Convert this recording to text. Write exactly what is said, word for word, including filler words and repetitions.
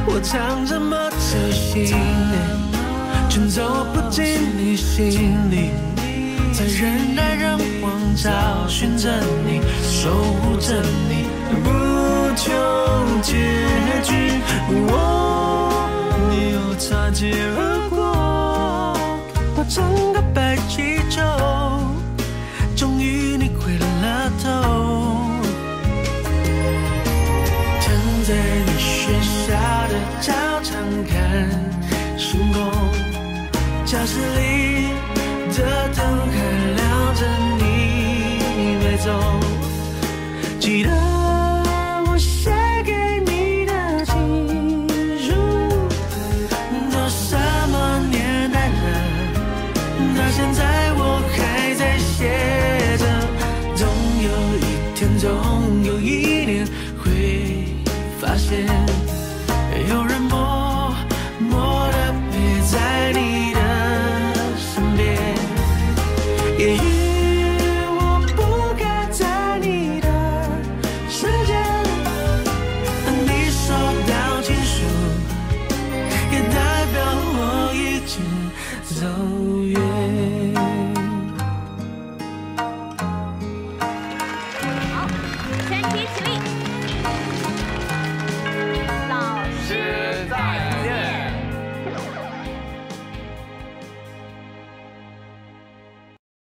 我藏着么这心，全走不进你心里，在人来人往找寻着你，守护着你，不求结局。哦，你又擦肩而